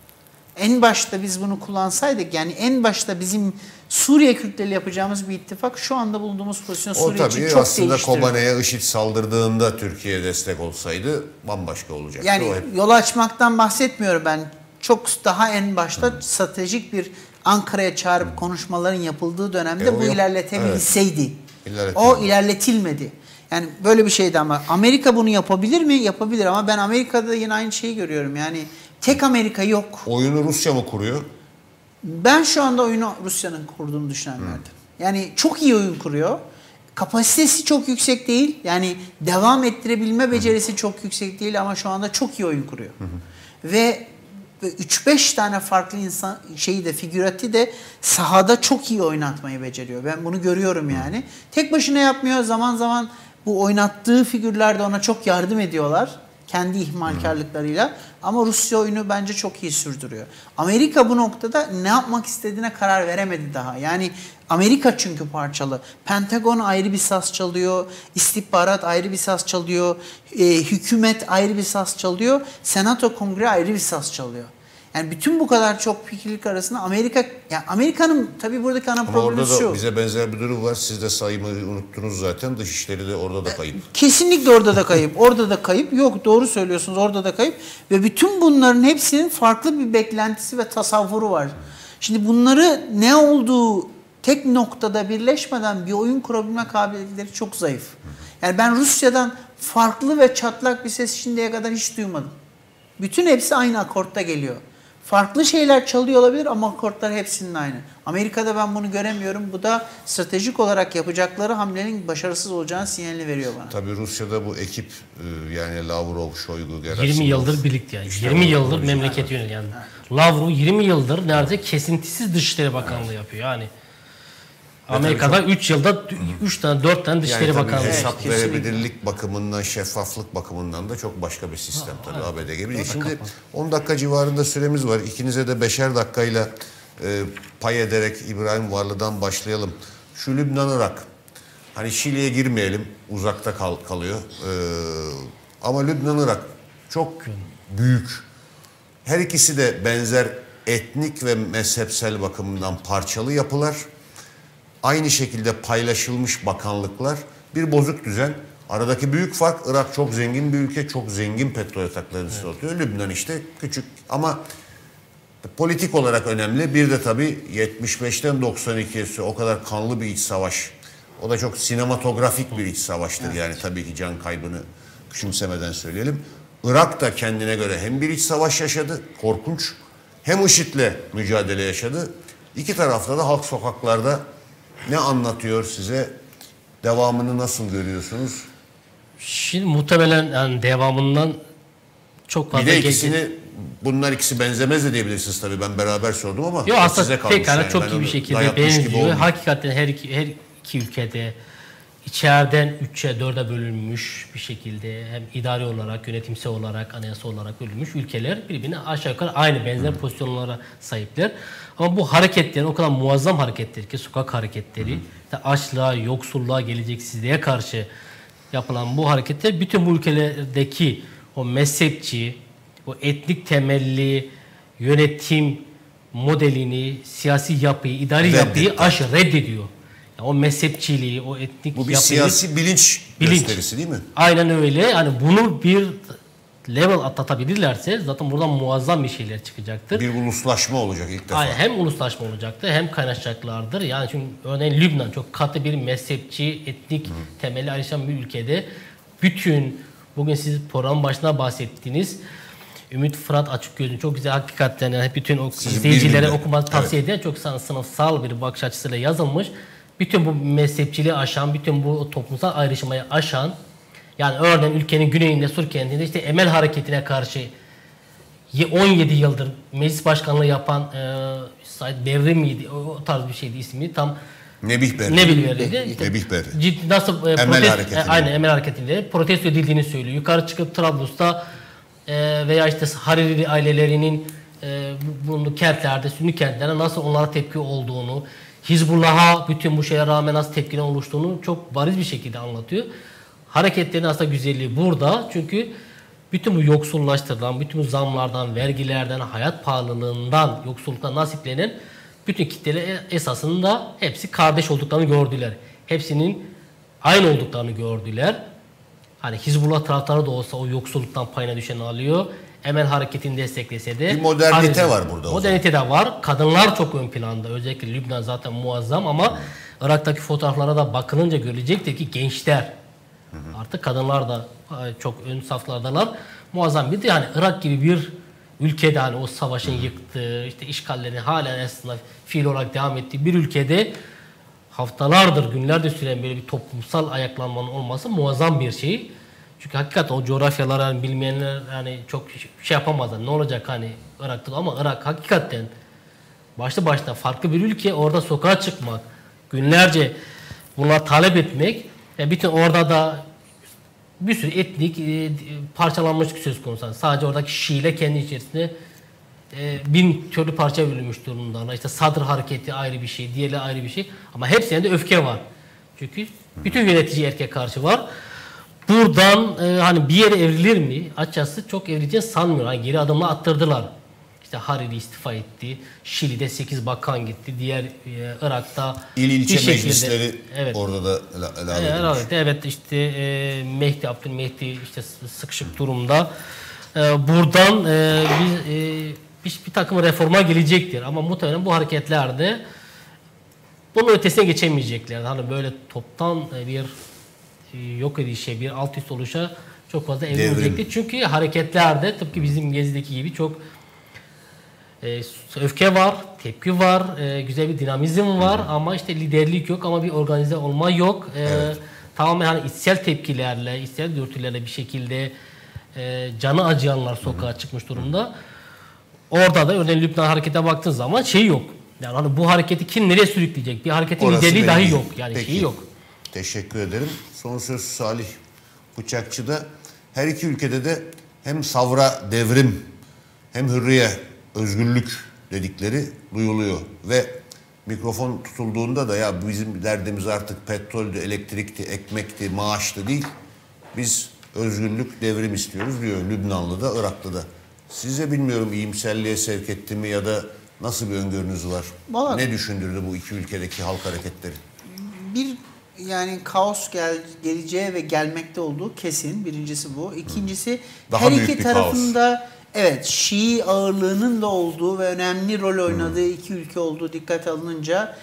En başta biz bunu kullansaydık yani en başta bizim Suriye Kürtleri yapacağımız bir ittifak şu anda bulunduğumuz pozisyon Suriye için çok değiştirir. O tabii aslında Kobane'ye IŞİD saldırdığında Türkiye destek olsaydı bambaşka olacaktı. Yani yolu açmaktan bahsetmiyorum ben. Çok daha en başta hmm. stratejik bir Ankara'ya çağırıp hmm. konuşmaların yapıldığı dönemde e, bu ilerletebilseydi. Evet. İlerletilmedi. O ilerletilmedi. Yani böyle bir şeydi ama Amerika bunu yapabilir mi? Yapabilir ama ben Amerika'da yine aynı şeyi görüyorum. Yani tek Amerika yok. Oyunu Rusya mı kuruyor? Ben şu anda oyunu Rusya'nın kurduğunu düşünenlerden. Yani çok iyi oyun kuruyor. Kapasitesi çok yüksek değil. Yani devam ettirebilme becerisi çok yüksek değil ama şu anda çok iyi oyun kuruyor. Hı hı. Ve üç beş tane farklı insan şeyi de figürati de sahada çok iyi oynatmayı beceriyor. Ben bunu görüyorum yani. Hı. Tek başına yapmıyor. Zaman zaman bu oynattığı figürler de ona çok yardım ediyorlar. Kendi ihmalkarlıklarıyla. Hı. Ama Rusya oyunu bence çok iyi sürdürüyor. Amerika bu noktada ne yapmak istediğine karar veremedi daha. Yani Amerika çünkü parçalı. Pentagon ayrı bir saz çalıyor. İstihbarat ayrı bir saz çalıyor. E, hükümet ayrı bir saz çalıyor. Senato Kongre ayrı bir saz çalıyor. Yani bütün bu kadar çok fikirlik arasında Amerika, yani Amerika'nın tabii buradaki ana Ama problemi orada da şu. bize benzer bir durum var. Siz de saymayı unuttunuz zaten. Dışişleri de orada da kayıp. Kesinlikle orada da kayıp. Orada da kayıp. Yok, doğru söylüyorsunuz, orada da kayıp. Ve bütün bunların hepsinin farklı bir beklentisi ve tasavvuru var. Şimdi bunları ne olduğu tek noktada birleşmeden bir oyun kurabilme kabiliyetleri çok zayıf. Yani ben Rusya'dan farklı ve çatlak bir ses şimdiye kadar hiç duymadım. Bütün hepsi aynı akortta geliyor. Farklı şeyler çalıyor olabilir ama akortlar hepsinin aynı. Amerika'da ben bunu göremiyorum. Bu da stratejik olarak yapacakları hamlenin başarısız olacağını sinyalini veriyor bana. Tabii Rusya'da bu ekip yani Lavrov, Şoygu, Gerasimov. yirmi yıldır birlikte yani. İşte yirmi yıldır memleketi yönetiyor yani. Evet. Lavrov yirmi yıldır neredeyse kesintisiz Dışişleri Bakanlığı evet. yapıyor yani. Amerika'da üç yılda üç tane dört tane Dışişleri yani Bakanlığı. Hesap evet, verebilirlik bakımından, şeffaflık bakımından da çok başka bir sistem ha, tabii evet. A B D gibi değil. Şimdi on dakika civarında süremiz var. İkinize de beşer dakikayla e, pay ederek İbrahim Varlı'dan başlayalım. Şu Lübnan, Irak. Hani Şili'ye girmeyelim. Uzakta kal, kalıyor. E, ama Lübnan, Irak çok büyük. Her ikisi de benzer etnik ve mezhepsel bakımından parçalı yapılar. Aynı şekilde paylaşılmış bakanlıklar, bir bozuk düzen. Aradaki büyük fark, Irak çok zengin bir ülke, çok zengin petrol yataklarını ıslatıyor. Evet. Lübnan işte küçük ama politik olarak önemli. Bir de tabii yetmiş beşten doksan ikiye o kadar kanlı bir iç savaş. O da çok sinematografik bir iç savaştır. Evet. Yani tabii ki can kaybını küçümsemeden söyleyelim. Irak da kendine göre hem bir iç savaş yaşadı, korkunç, hem IŞİD'le mücadele yaşadı. İki tarafta da halk sokaklarda ne anlatıyor size? Devamını nasıl görüyorsunuz? Şimdi muhtemelen yani devamından çok fazla... Bir de ikisini, geçti. Bunlar ikisi benzemez de diyebilirsiniz tabii. Ben beraber sordum ama yok, aslında size kalmış. Pekala yani. çok ben iyi bir şekilde benziyor. Hakikaten her iki, her iki ülkede içeriden üçe dörde bölünmüş bir şekilde hem idari olarak, yönetimsel olarak, anayasa olarak bölünmüş ülkeler birbirine aşağı yukarı aynı benzer Hı. pozisyonlara sahipler. Ama bu hareketler o kadar muazzam hareketler ki sokak hareketleri, işte açlığa, yoksulluğa, geleceksizliğe karşı yapılan bu hareketler bütün bu ülkelerdeki o mezhepçi, o etnik temelli yönetim modelini, siyasi yapıyı, idari Reddet. yapıyı aş reddediyor. Yani o mezhepçiliği, o etnik bu bir yapıyı, siyasi bilinç, bilinç gösterisi değil mi? Aynen öyle. Yani bunu bir level atlatabilirlerse zaten buradan muazzam bir şeyler çıkacaktır. Bir uluslaşma olacak ilk defa. Aynen, hem uluslaşma olacaktır hem kaynaşacaklardır. Yani çünkü örneğin Lübnan çok katı bir mezhepçi, etnik Hı. temeli ayrışan bir ülkede bütün bugün siz programın başına bahsettiğiniz Ümit Fırat Açıkgöz'ün çok güzel hakikaten yani bütün o izleyicilere okumanızı tavsiye evet. eden çok sınıfsal bir bakış açısıyla yazılmış. Bütün bu mezhepçiliği aşan, bütün bu toplumsal ayrışmayı aşan, yani örneğin ülkenin güneyinde Sur kentinde işte Emel Hareketi'ne karşı on yedi yıldır meclis başkanlığı yapan e, Said Berri miydi? O, o tarz bir şeydi ismi. Tam Nebih Berri. Nebih Berri'ydi. İşte, Nebih Berri. Ciddi, nasıl e, Emel protest, Hareketi'nde. E, aynen Emel Hareketi'nde protesto edildiğini söylüyor. Yukarı çıkıp Trablus'ta e, veya işte Hariri ailelerinin e, bulunduğu kentlerde, Sünni kentlerde nasıl onlara tepki olduğunu, Hizbullah'a bütün bu şeye rağmen nasıl tepkiler oluştuğunu çok bariz bir şekilde anlatıyor. Hareketlerin aslında güzelliği burada. Çünkü bütün bu yoksullaştırılan, bütün bu zamlardan, vergilerden, hayat pahalılığından, yoksulluktan nasiplenen bütün kitleler esasında hepsi kardeş olduklarını gördüler. Hepsinin aynı olduklarını gördüler. Hani Hizbullah taraftarı da olsa o yoksulluktan payına düşeni alıyor. Emel Hareketi'ni desteklese de... Bir modernite Harizm, var burada. Modernite de var. Kadınlar çok ön planda. Özellikle Lübnan zaten muazzam ama hmm. Irak'taki fotoğraflara da bakılınca görülecektir ki gençler, Hı hı. Artık kadınlar da çok ön saflardalar. Muazzam bir de yani Irak gibi bir ülkede hani o savaşın yıktığı, işte işgallerin halen aslında fiil olarak devam ettiği bir ülkede haftalardır, günlerdir süren böyle bir toplumsal ayaklanmanın olması muazzam bir şey. Çünkü hakikaten o coğrafyaları yani bilmeyenler yani çok şey yapamazlar. Ne olacak hani Irak'ta, ama Irak hakikaten başlı başına farklı bir ülke. Orada sokağa çıkmak, günlerce bunlar talep etmek, yani bütün orada da bir sürü etnik e, parçalanmışlık söz konusu. Sadece oradaki Şii'yle kendi içerisinde e, bin türlü parça bölünmüş durumda. İşte Sadr hareketi ayrı bir şey, diğeri ayrı bir şey. Ama hepsinde de öfke var. Çünkü bütün yönetici erkek karşı var. Buradan e, hani bir yere evrilir mi? Açıkçası çok evrileceğini sanmıyorum. Hani geri adımla attırdılar. İşte Hariri istifa etti. Şili'de sekiz bakan gitti. Diğer e, Irak'ta İl ilçe şekilde, meclisleri evet, orada da ilave edilmiş. Evet, evet işte e, Mehdi, Abdülmehdi işte sıkışık durumda. E, buradan e, bir, e, bir, bir takım reforma gelecektir. Ama muhtemelen bu hareketlerde bunun ötesine geçemeyecekler. Hani böyle toptan bir yok edişe, bir alt üst oluşa çok fazla evrilecektir. Çünkü hareketlerde tıpkı bizim Gezi'deki gibi çok e, öfke var, tepki var, e, güzel bir dinamizm var, hı hı, ama işte liderlik yok, ama bir organize olma yok. E, evet. Tamamen hani içsel tepkilerle, içsel dürtülerle bir şekilde e, canı acıyanlar sokağa, hı hı, çıkmış durumda. Orada da örneğin Lübnan harekete baktığın zaman şey yok. Yani hani bu hareketi kim nereye sürükleyecek? Bir hareketin Orası liderliği dahi değil. yok. Yani Peki, şeyi yok. Teşekkür ederim. Son söz Salih Bıçakçı'da. Her iki ülkede de hem savra, devrim, hem hürriye, özgürlük dedikleri duyuluyor. Ve mikrofon tutulduğunda da ya bizim derdimiz artık petroldü, elektrikti, ekmekti, maaştı değil. Biz özgürlük, devrim istiyoruz diyor Lübnanlı da, Iraklı da. Size bilmiyorum iyimserliğe sevk etti mi ya da nasıl bir öngörünüz var? Vallahi, ne düşündürdü bu iki ülkedeki halk hareketleri? Bir yani kaos gel, geleceği ve gelmekte olduğu kesin. Birincisi bu. İkincisi daha her iki tarafında kaos. Evet, Şii ağırlığının da olduğu ve önemli rol oynadığı hmm. iki ülke olduğu dikkate alınınca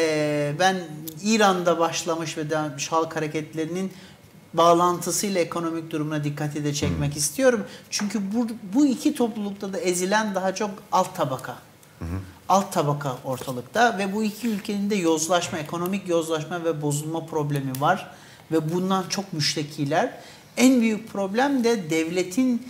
e, ben İran'da başlamış ve devam etmiş halk hareketlerinin bağlantısıyla ekonomik durumuna dikkati de çekmek hmm. istiyorum. Çünkü bu, bu iki toplulukta da ezilen daha çok alt tabaka. Hmm. Alt tabaka ortalıkta ve bu iki ülkenin de yozlaşma, ekonomik yozlaşma ve bozulma problemi var. Ve bundan çok müştekiler. En büyük problem de devletin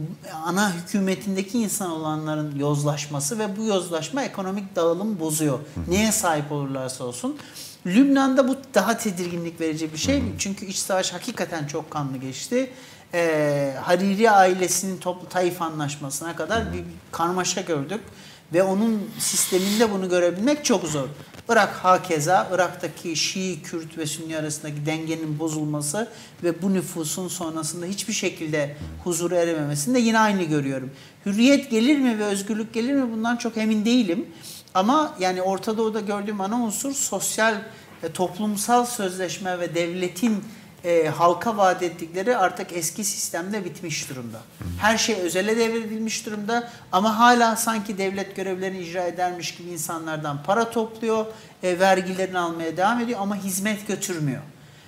ana hükümetindeki insan olanların yozlaşması ve bu yozlaşma ekonomik dağılım bozuyor. Hı. Neye sahip olurlarsa olsun. Lübnan'da bu daha tedirginlik verici bir şey. Hı. Çünkü iç savaş hakikaten çok kanlı geçti. Ee, Hariri ailesinin toplu Taif anlaşmasına kadar Hı. bir karmaşa gördük. Ve onun sisteminde bunu görebilmek çok zor. Irak hakeza, Irak'taki Şii, Kürt ve Sünni arasındaki dengenin bozulması ve bu nüfusun sonrasında hiçbir şekilde huzura erememesini de yine aynı görüyorum. Hürriyet gelir mi ve özgürlük gelir mi bundan çok emin değilim. Ama yani Orta Doğu'da gördüğüm ana unsur sosyal, e, toplumsal sözleşme ve devletin e, halka vaat ettikleri artık eski sistemde bitmiş durumda. Her şey özele devredilmiş durumda ama hala sanki devlet görevlerini icra edermiş gibi insanlardan para topluyor, e, vergilerini almaya devam ediyor ama hizmet götürmüyor.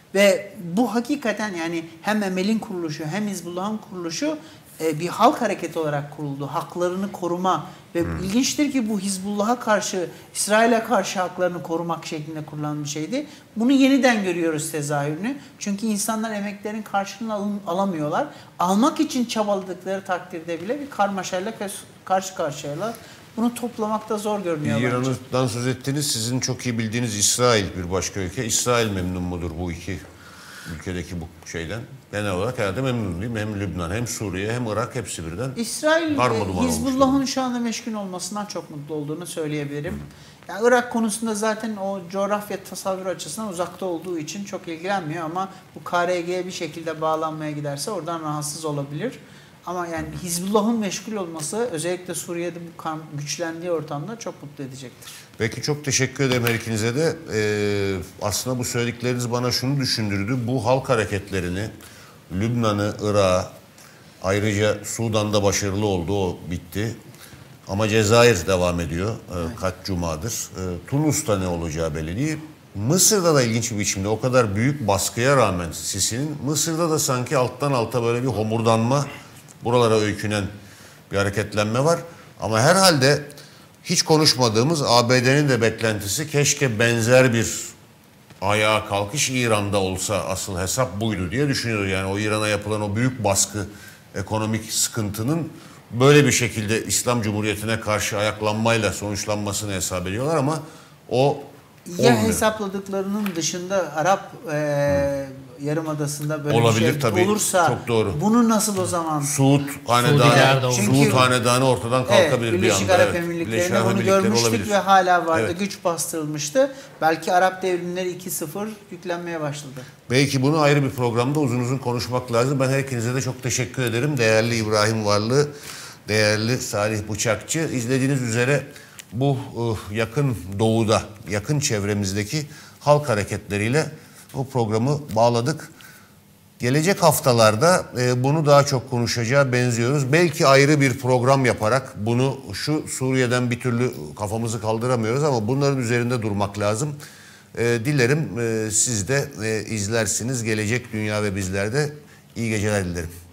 Ve bu hakikaten yani hem Emel'in kuruluşu hem Hizbullah'ın kuruluşu e, bir halk hareketi olarak kuruldu. Haklarını koruma ve hmm. ilginçtir ki bu Hizbullah'a karşı, İsrail'e karşı haklarını korumak şeklinde kurulan bir şeydi. Bunu yeniden görüyoruz tezahürünü. Çünkü insanlar emeklerin karşılığını alın, alamıyorlar. Almak için çabaladıkları takdirde bile bir karmaşayla karşı karşıyalar. Bunu toplamakta zor görünüyor. İran'dan söz ettiniz. Sizin çok iyi bildiğiniz İsrail bir başka ülke. İsrail memnun mudur bu iki ülkedeki bu şeyden? Genel olarak herhalde memnun değil mi? Hem Lübnan, hem Suriye, hem Irak hepsi birden. İsrail Hizbullah'ın şu anda meşgul olmasından çok mutlu olduğunu söyleyebilirim. Hı. Yani Irak konusunda zaten o coğrafya tasavvur açısından uzakta olduğu için çok ilgilenmiyor ama bu K R G'ye bir şekilde bağlanmaya giderse oradan rahatsız olabilir. Ama yani Hizbullah'ın meşgul olması özellikle Suriye'de bu güçlendiği ortamda çok mutlu edecektir. Peki çok teşekkür ederim her ikinize de. Ee, aslında bu söyledikleriniz bana şunu düşündürdü. Bu halk hareketlerini Lübnan'ı, Irak'ı, ayrıca Sudan'da başarılı oldu, o bitti. Ama Cezayir devam ediyor. Ee, evet. Kaç cumadır. Ee, Tunus'ta ne olacağı belli değil. Mısır'da da ilginç bir biçimde o kadar büyük baskıya rağmen Sisi'nin Mısır'da da sanki alttan alta böyle bir homurdanma, buralara öykünen bir hareketlenme var. Ama herhalde hiç konuşmadığımız A B D'nin de beklentisi keşke benzer bir ayağa kalkış İran'da olsa, asıl hesap buydu diye düşünüyor. Yani o İran'a yapılan o büyük baskı, ekonomik sıkıntının böyle bir şekilde İslam Cumhuriyeti'ne karşı ayaklanmayla sonuçlanmasını hesap ediyorlar ama o ya olmuyor. hesapladıklarının dışında Arap e, Yarımadası'nda böyle Olabilir bir şey tabii. olursa Çok doğru. bunu nasıl o zaman Suud Suudiler de hanedanı, olur. Suud Çünkü- hanedanı ortadan kalkabilir evet, bir Birleşik anda. Arap Evet. Emirlikleri'nde Birleşik Arap bunu Emirlikleri görmüştük olabilir. ve hala vardı. Evet. Güç bastırılmıştı. Belki Arap devrimleri iki sıfır yüklenmeye başladı. Belki bunu ayrı bir programda uzun uzun konuşmak lazım. Ben herkese de çok teşekkür ederim. Değerli İbrahim Varlı, değerli Salih Bıçakçı. İzlediğiniz üzere bu uh, yakın doğuda, yakın çevremizdeki halk hareketleriyle bu programı bağladık. Gelecek haftalarda e, bunu daha çok konuşacağı benziyoruz. Belki ayrı bir program yaparak bunu, şu Suriye'den bir türlü kafamızı kaldıramıyoruz ama bunların üzerinde durmak lazım. E, dilerim e, siz de e, izlersiniz. Gelecek Dünya ve bizler de iyi geceler dilerim.